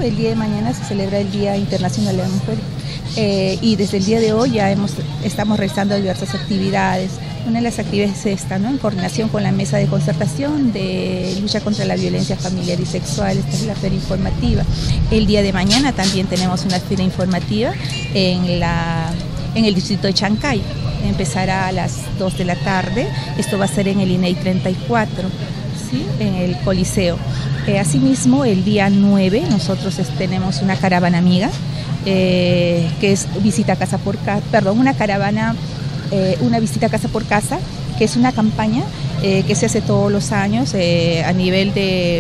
El día de mañana se celebra el Día Internacional de la Mujer y desde el día de hoy ya estamos realizando diversas actividades. Una de las actividades es esta, ¿no? En coordinación con la Mesa de Concertación de Lucha contra la Violencia Familiar y Sexual. Esta es la feria informativa. El día de mañana también tenemos una feria informativa en el distrito de Chancay. Empezará a las 2 de la tarde. Esto va a ser en el INEI 34, ¿sí? En el Coliseo. Asimismo, el día 9 nosotros tenemos una caravana amiga, que es visita casa por casa, una visita casa por casa, que es una campaña que se hace todos los años a nivel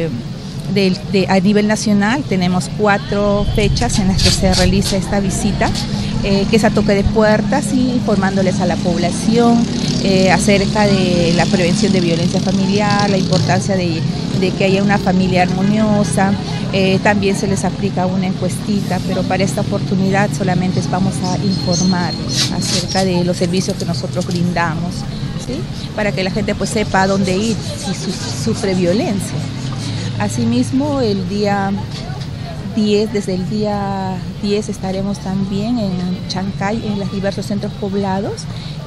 a nivel nacional. Tenemos 4 fechas en las que se realiza esta visita, que es a toque de puertas y informándoles a la población acerca de la prevención de violencia familiar, la importancia de que haya una familia armoniosa. También se les aplica una encuestita, pero para esta oportunidad solamente vamos a informar acerca de los servicios que nosotros brindamos, ¿sí? Para que la gente pues sepa a dónde ir si sufre violencia. Asimismo, el día 10, desde el día 10 estaremos también en Chancay, en los diversos centros poblados,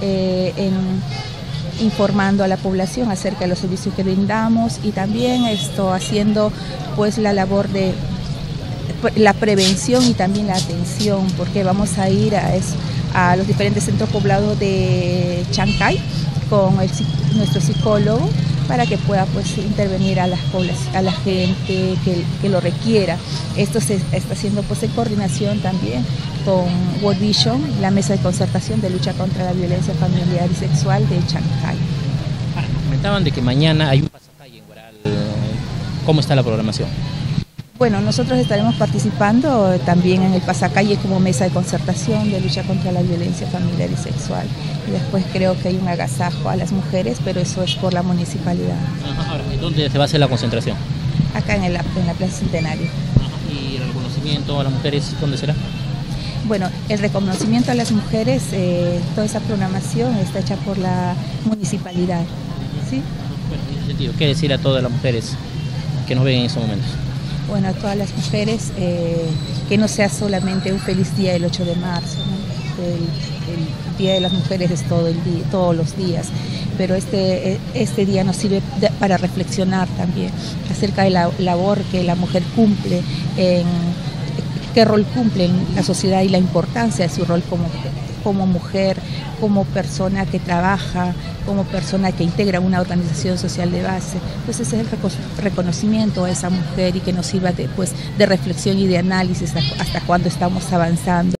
informando a la población acerca de los servicios que brindamos y también haciendo pues la labor de la prevención y también la atención, porque vamos a ir a los diferentes centros poblados de Chancay con nuestro psicólogo para que pueda pues intervenir a la gente que lo requiera. Esto se está haciendo pues en coordinación también con World Vision, la Mesa de Concertación de Lucha contra la Violencia Familiar y Sexual de Chancay. Comentaban de que mañana hay un pasacalle en Huaral. ¿Cómo está la programación? Bueno, nosotros estaremos participando también en el pasacalle como Mesa de Concertación de Lucha contra la Violencia Familiar y Sexual. Y después creo que hay un agasajo a las mujeres, pero eso es por la municipalidad. Ahora, ¿dónde se va a hacer la concentración? Acá en la Plaza Centenario. ¿Y el reconocimiento a las mujeres dónde será? Bueno, el reconocimiento a las mujeres, toda esa programación está hecha por la municipalidad, ¿sí? Bueno, en ese sentido, ¿qué decir a todas las mujeres que nos ven en estos momentos? Bueno, a todas las mujeres, que no sea solamente un feliz día el 8 de marzo, ¿no? El Día de las Mujeres es todos los días, pero este día nos sirve para reflexionar también acerca de la labor que la mujer cumple, qué rol cumple en la sociedad y la importancia de su rol como mujer, como persona que trabaja, como persona que integra una organización social de base. Entonces ese es el reconocimiento a esa mujer y que nos sirva de reflexión y de análisis hasta cuándo estamos avanzando.